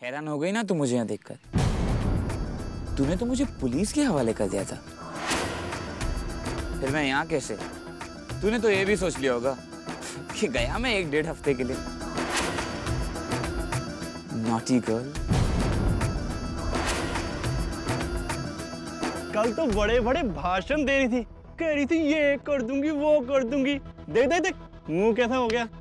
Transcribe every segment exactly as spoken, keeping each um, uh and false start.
हैरान हो गई ना तू मुझे यहाँ देखकर? तूने तो मुझे पुलिस के हवाले कर दिया था, फिर मैं यहाँ कैसे? तूने तो ये भी सोच लिया होगा कि गया मैं एक डेढ़ हफ्ते के लिए। Naughty girl. कल तो बड़े बड़े भाषण दे रही थी, कह रही थी ये कर दूंगी वो कर दूंगी। देख देख देख मुंह कैसा हो गया।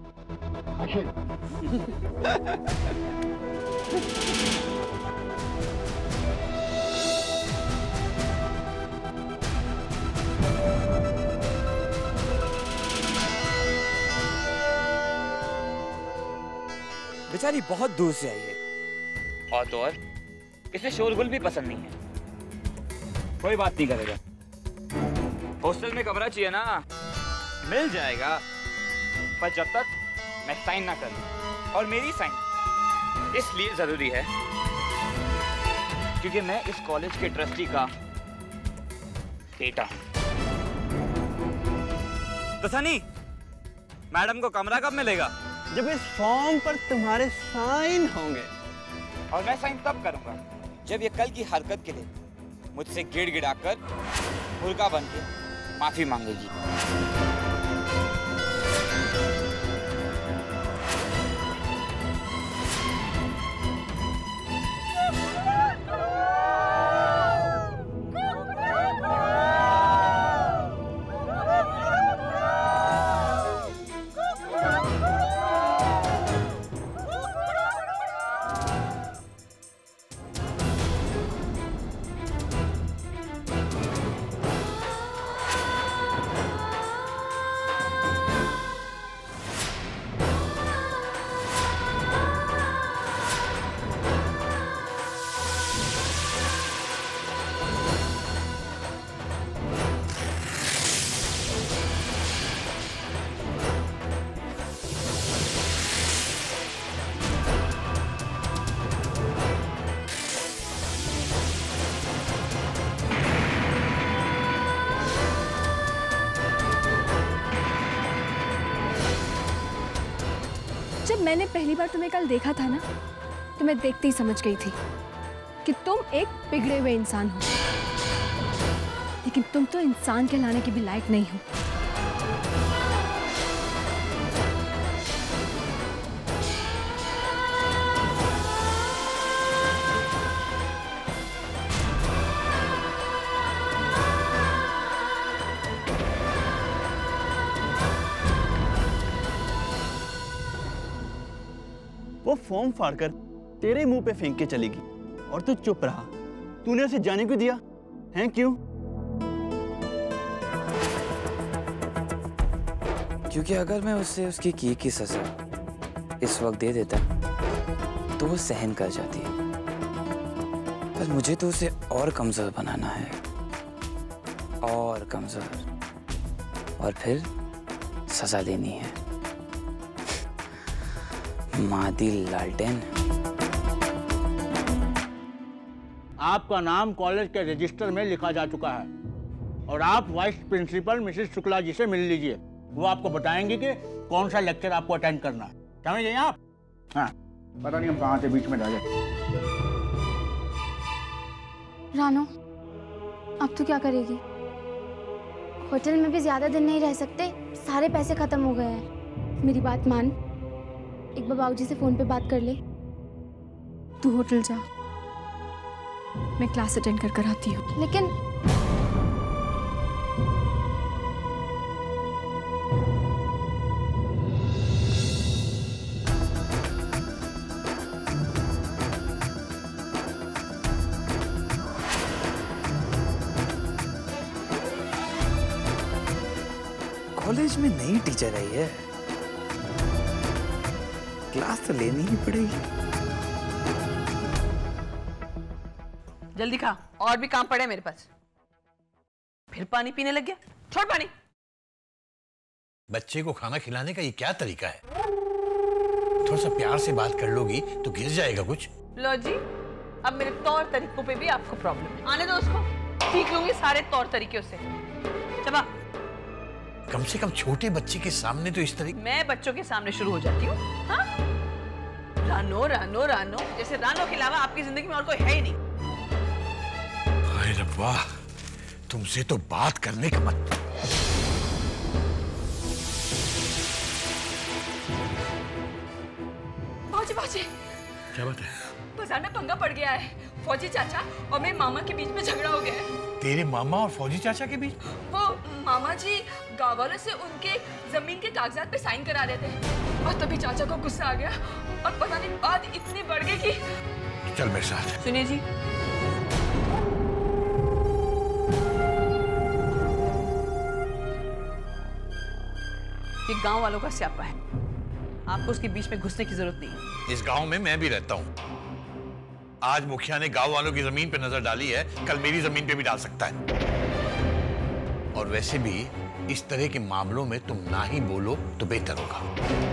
बेचारी बहुत दूर से आई है, और तो और इसे शोरगुल भी पसंद नहीं है। कोई बात नहीं करेगा, हॉस्टल में कमरा चाहिए ना, मिल जाएगा, पर जब तक मैं साइन ना करूं। और मेरी साइन इसलिए जरूरी है क्योंकि मैं इस कॉलेज के ट्रस्टी का बेटा हूं। तो सनी, मैडम को कमरा कब मिलेगा? जब इस फॉर्म पर तुम्हारे साइन होंगे। और मैं साइन तब करूंगा जब ये कल की हरकत के लिए मुझसे गिड़गिड़ाकर मुर्गा बन के माफी मांगेगी। जब मैंने पहली बार तुम्हें कल देखा था ना, तो मैं देखते ही समझ गई थी कि तुम एक बिगड़े हुए इंसान हो, लेकिन तुम तो इंसान कहलाने के भी लायक नहीं हो। वो फॉर्म फाड़कर तेरे मुंह पे फेंक के चलेगी और तू चुप रहा। तूने उसे जाने क्यों दिया है? क्यों? क्योंकि अगर मैं उससे उसकी की की सजा इस वक्त दे देता तो वो सहन कर जाती। पर मुझे तो उसे और कमजोर बनाना है, और कमजोर, और फिर सजा देनी है। मादी लालटेन। आपका नाम कॉलेज के रजिस्टर में लिखा जा चुका है और आप vice principal mrs Shukla ji से मिल लीजिए। वो आपको बताएंगे कि कौन सा लेक्चर आपको अटेंड करना है। समझ गए आप? हाँ, पता नहीं हम कहाँ से बीच में रह गए। रानो, अब तू क्या करेगी? होटल में भी ज्यादा दिन नहीं रह सकते, सारे पैसे खत्म हो गए हैं। मेरी बात मान, एक बार बाबूजी से फोन पे बात कर ले। तू होटल जा, मैं क्लास अटेंड कर कर आती हूँ। लेकिन कॉलेज में नई टीचर आई है, क्लास तो लेनी ही पड़ेगी। जल्दी खा, और भी काम पड़े मेरे पास। फिर पानी पीने लग गया, छोड़ पानी। बच्चे को खाना खिलाने का ये क्या तरीका है? थोड़ा सा प्यार से बात कर लोगी तो गिर जाएगा कुछ। लो जी, अब मेरे तौर तरीकों पे भी आपको प्रॉब्लम है। आने दो उसको, सीख लूंगी सारे तौर तरीके उससे। चबा, कम से कम छोटे बच्चे के सामने तो इस तरह। मैं बच्चों के सामने शुरू हो जाती हूँ? हाँ? रानो रानो रानो, जैसे रानो के अलावा आपकी जिंदगी में और कोई है ही नहीं। हाय रब्बा, तुमसे तो बात करने का मत। फौजी फौजी, क्या बात है? बाजार में पंगा पड़ गया है। फौजी चाचा और मेरे मामा के बीच में झगड़ा हो गया है। तेरे मामा और फौजी चाचा के बीच? वो मामा जी गाँव वालों से उनके जमीन के कागजात पे साइन करा रहे थे और तभी चाचा को गुस्सा आ गया और पता नहीं बात इतनी बढ़ गई कि। चल मेरे साथ। सुनिए जी, ये गांव वालों का स्यापा है, आपको उसके बीच में घुसने की जरूरत नहीं है। इस गांव में मैं भी रहता हूँ। आज मुखिया ने गांव वालों की जमीन पे नजर डाली है, कल मेरी जमीन पे भी डाल सकता है। और वैसे भी इस तरह के मामलों में तुम ना ही बोलो तो बेहतर होगा।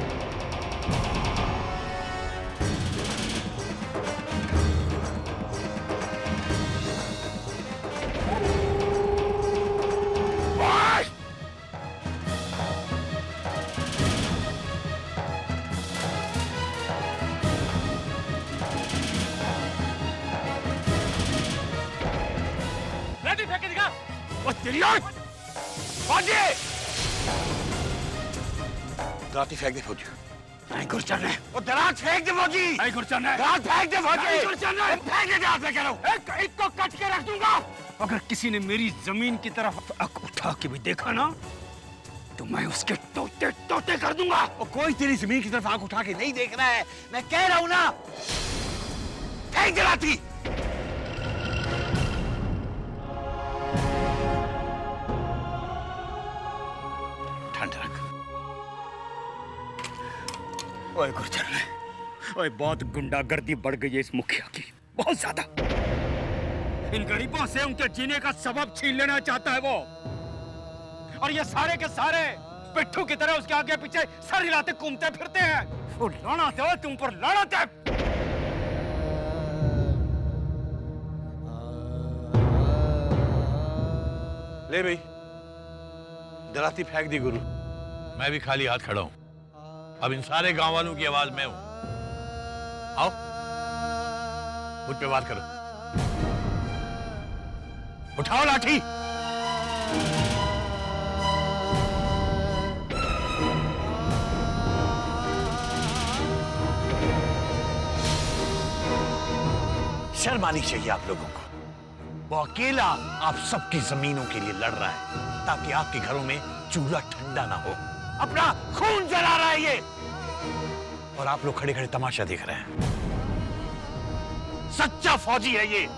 दराती फेंक दे फौजी। नहीं गुरचन है। वो दरात फेंक दे फौजी। नहीं गुरचन है। दरात फेंक दे फौजी। नहीं गुरचन है। फेंक दे दरात, मैं कह रहा हूँ। एक इसको कट के रख दूंगा। अगर किसी ने मेरी जमीन की तरफ आंख उठा के भी देखा ना, तो मैं उसके तोते तोते कर दूंगा। और कोई तेरी जमीन की तरफ आंख उठा के नहीं देख रहा है, मैं कह रहा हूँ ना। फेंक दे दराती। ठंड रख। ओए गुरचरण, ओए बहुत गुंडागर्दी बढ़ गई है इस मुखिया की, बहुत ज्यादा। इन गरीबों से उनके जीने का सबब छीन लेना चाहता है वो, और ये सारे के सारे पिट्ठू की तरह उसके आगे पीछे सर हिलाते घूमते फिरते हैं। वो लानत है तुम पर, लानत है। ले भाई, दराती फेंक दी गुरु। मैं भी खाली हाथ खड़ा हूं। अब इन सारे गांव वालों की आवाज मैं हूं। आओ मुझ पे बात करो। उठाओ लाठी। शर्म आनी चाहिए आप लोगों को। वो अकेला आप सबकी जमीनों के लिए लड़ रहा है ताकि आपके घरों में चूल्हा ठंडा ना हो। अपना खून जला रहा है ये, और आप लोग खड़े खड़े तमाशा देख रहे हैं। सच्चा फौजी है ये।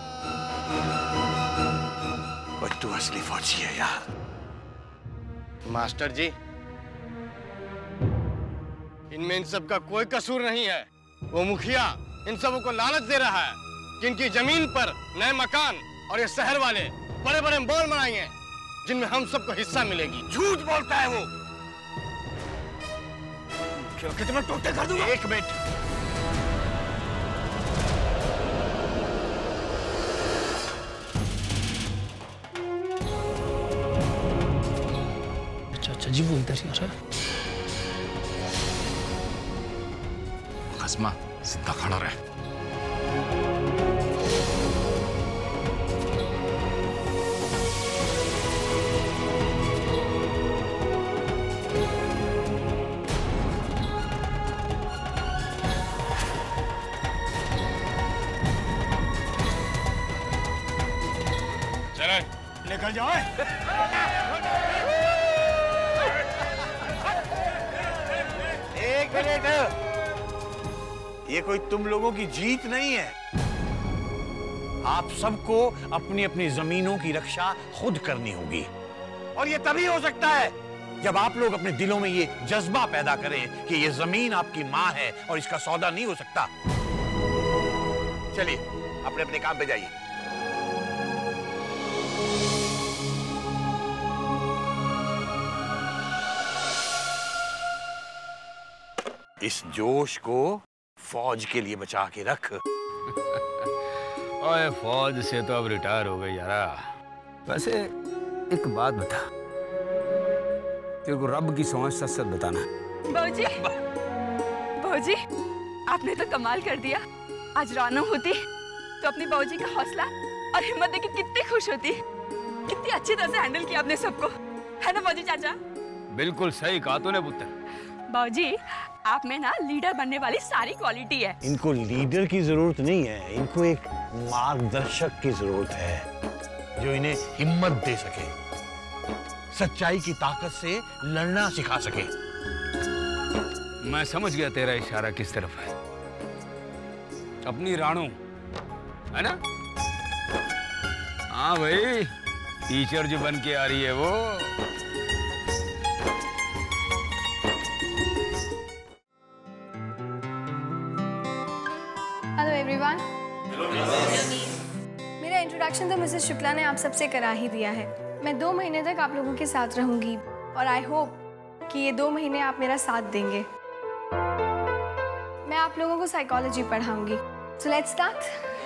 और तू असली फौजी है यार। मास्टर जी, इनमें इन सब का कोई कसूर नहीं है। वो मुखिया इन सबों को लालच दे रहा है कि इनकी जमीन पर नए मकान और ये शहर वाले बड़े बड़े मॉल बनाएंगे जिनमें हम सबको हिस्सा मिलेगी। झूठ बोलता है वो। क्यों कितने टोटे कर दूंगा। एक मिनट। चाचा जी वो इधर ही आ रहा है। खसमा सीधा खड़ा रहे। निकल जाओ। एक मिनट, ये कोई तुम लोगों की जीत नहीं है। आप सबको अपनी अपनी जमीनों की रक्षा खुद करनी होगी, और ये तभी हो सकता है जब आप लोग अपने दिलों में ये जज्बा पैदा करें कि ये जमीन आपकी मां है और इसका सौदा नहीं हो सकता। चलिए अपने अपने काम पे जाइए। इस जोश को फौज के लिए बचा के रख। ओए फौज से तो अब रिटायर हो गई यारा। वैसे एक बात बता, तेरे को रब की समझ सच सच बताना। बाबूजी, बाबूजी, आपने तो कमाल कर दिया। आज रानो होती तो अपनी बाबूजी का हौसला और हिम्मत देख के कितनी खुश होती। कितनी अच्छी तरह से हैंडल किया आपने सबको, है ना बाबूजी चाचा? बिल्कुल सही कहा तूने पुत्र। बाबूजी आप में ना लीडर बनने वाली सारी क्वालिटी है। इनको लीडर की जरूरत नहीं है, इनको एक मार्गदर्शक की जरूरत है जो इन्हें हिम्मत दे सके, सच्चाई की ताकत से लड़ना सिखा सके। मैं समझ गया तेरा इशारा किस तरफ है। अपनी राणू है ना? हाँ भाई, टीचर जो बन के आ रही है वो। Hello everyone. मेरा इंट्रोडक्शन तो मिसेस शुक्ला ने आप सबसे करा ही दिया है। मैं दो महीने तक आप लोगों के साथ रहूंगी और आई होप कि ये दो महीने आप मेरा साथ देंगे। मैं आप लोगों को साइकोलॉजी पढ़ाऊंगी। So let's start.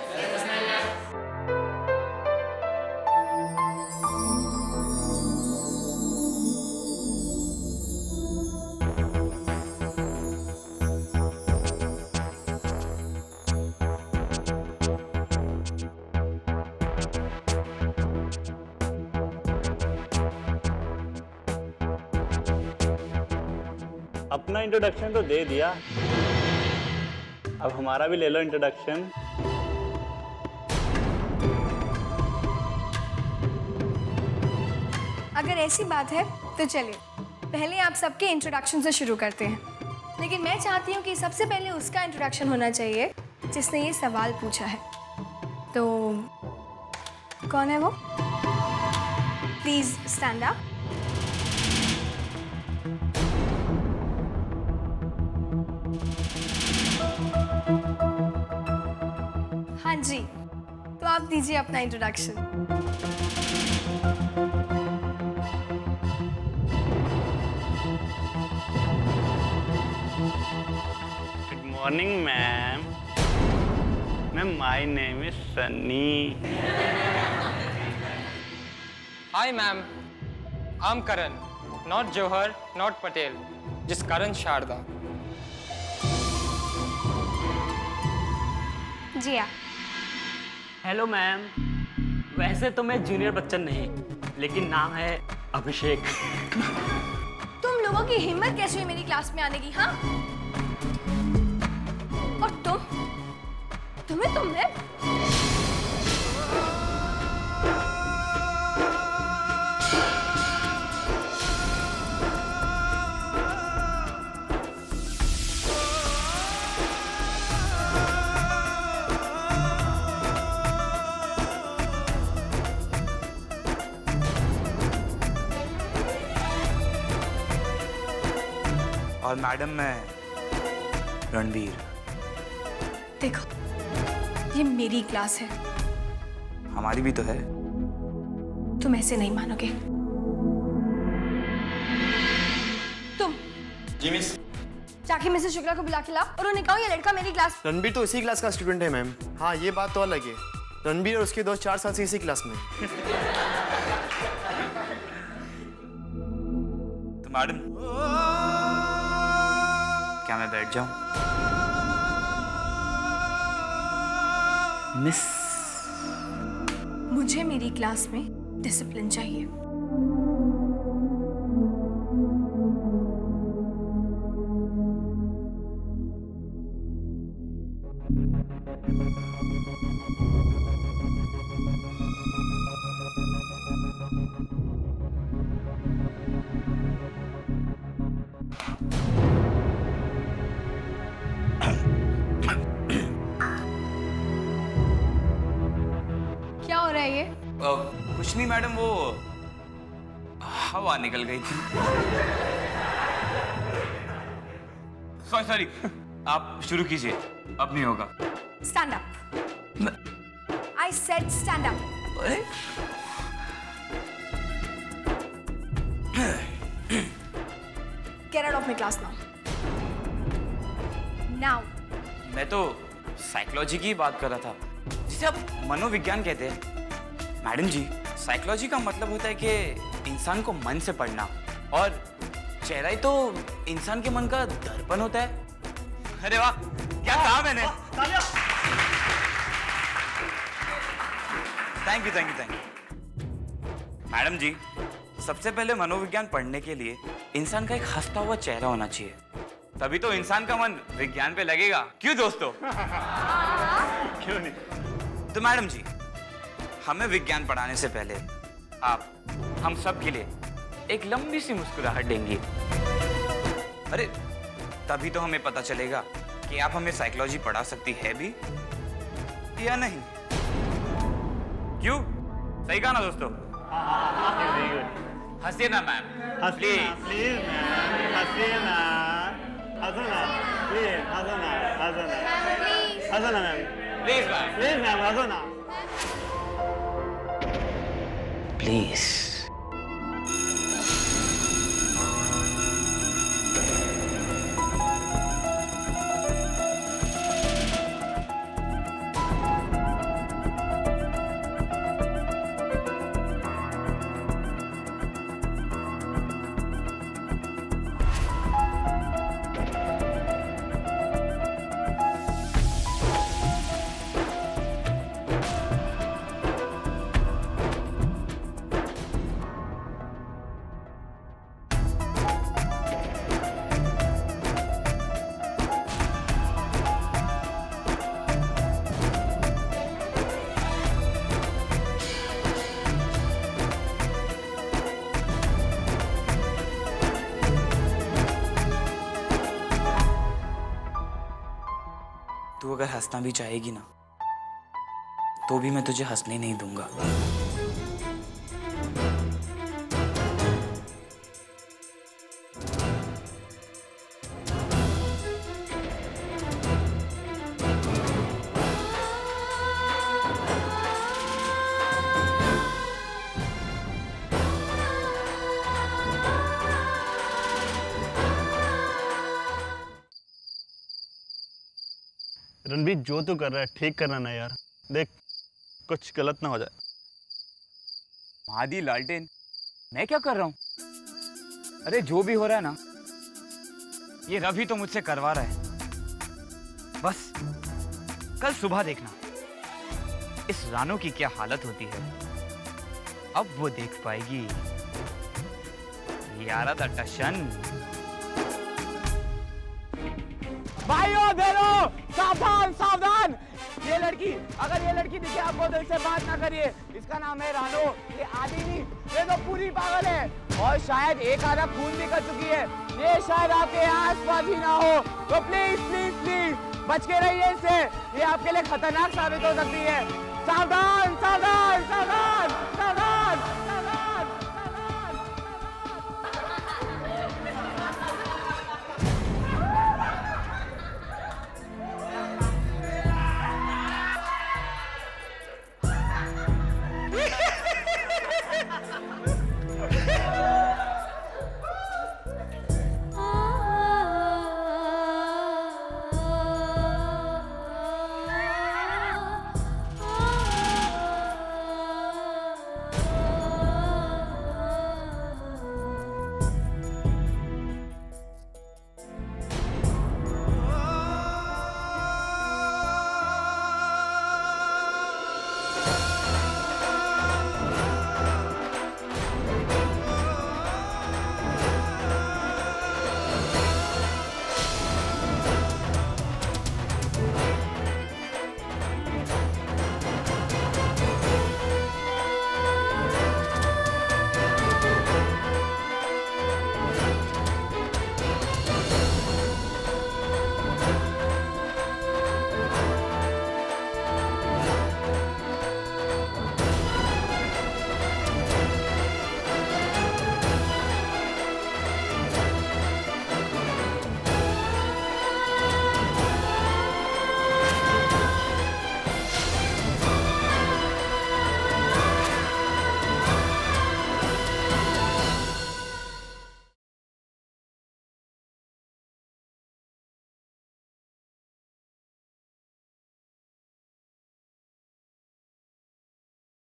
अपना इंट्रोडक्शन तो दे दिया, अब हमारा भी ले लो इंट्रोडक्शन। अगर ऐसी बात है तो चलिए पहले आप सबके इंट्रोडक्शन से शुरू करते हैं, लेकिन मैं चाहती हूँ कि सबसे पहले उसका इंट्रोडक्शन होना चाहिए जिसने ये सवाल पूछा है। तो कौन है वो? Please stand up. हाँ जी, तो आप दीजिए अपना introduction. Good morning ma'am. Ma'am my name is Sunny. Hi ma'am, I am Karan, not Johar, not Patel, जिस करण शारदा। जी हाँ। हेलो मैम, वैसे तो मैं जूनियर बच्चन नहीं, लेकिन नाम है अभिषेक। तुम लोगों की हिम्मत कैसे हुई मेरी क्लास में आने की? हाँ, और तुम तुम्हें तुमने और मैडम मैं रणवीर। देखो, ये मेरी क्लास है। हमारी भी तो है। तुम ऐसे नहीं मानोगे। तुम जी मिस। जाके मिसेस शुक्ला को बुला के लाओ और उन्हें कहो ये लड़का मेरी क्लास। रणबीर तो इसी क्लास का स्टूडेंट है मैम। हाँ, ये बात तो अलग है। रणबीर और उसके दोस्त चार साल से इसी क्लास में। तो मैडम, क्या मैं बैठ जाऊं? मिस, मुझे मेरी क्लास में डिसिप्लिन चाहिए। क्या हो रहा है ये? आ, कुछ नहीं मैडम, वो हवा निकल गई थी। सॉरी सॉरी, आप शुरू कीजिए, अब नहीं होगा। Stand up. I said stand up. Get out of my class now. Now. मैं तो साइकोलॉजी की बात कर रहा था, जिसे आप मनोविज्ञान कहते हैं। मैडम जी, साइकोलॉजी का मतलब होता है कि इंसान को मन से पढ़ना, और चेहरा ही तो इंसान के मन का दर्पण होता है। अरे वाह, क्या कहा मैंने? Thank you thank you thank you madam जी। सबसे पहले मनोविज्ञान पढ़ने के लिए इंसान का एक हंसता हुआ चेहरा होना चाहिए, तभी तो इंसान का मन विज्ञान पे लगेगा। क्यों दोस्तों? क्यों नहीं? तो मैडम जी, हमें विज्ञान पढ़ाने से पहले आप हम सब के लिए एक लंबी सी मुस्कुराहट देंगी। अरे तभी तो हमें पता चलेगा कि आप हमें साइकोलॉजी पढ़ा सकती है भी या नहीं। क्यों? सही कहा ना दोस्तों? हंसिए ना मैम, प्लीज प्लीज मैम, हंसिए ना, हंसो ना प्लीज, हंसो ना, हंसो ना, हंसो ना ma'am, please ma'am, please ma'am, हंसो ना प्लीज। तू अगर हंसना भी चाहेगी ना, तो भी मैं तुझे हंसने नहीं दूंगा। रणबीर, जो तू कर रहा है ठीक करना ना यार, देख कुछ गलत ना हो जाए। महादी लालटेन, मैं क्या कर रहा हूँ? अरे जो भी हो रहा है ना, ये रवि तो मुझसे करवा रहा है। बस कल सुबह देखना इस रानो की क्या हालत होती है। अब वो देख पाएगी यारा दा टशन। भाइयों बहनों, सावधान सावधान! ये लड़की, अगर ये लड़की दिखे आपको तो इससे बात ना करिए। इसका नाम है रानो। ये आधी नहीं, ये तो पूरी पागल है और शायद एक आधा खून भी कर चुकी है। ये शायद आपके आसपास ही ना हो, तो प्लीज प्लीज प्लीज बच के रहिए इससे। ये आपके लिए खतरनाक साबित हो सकती है। सावधान सावधान सावधान!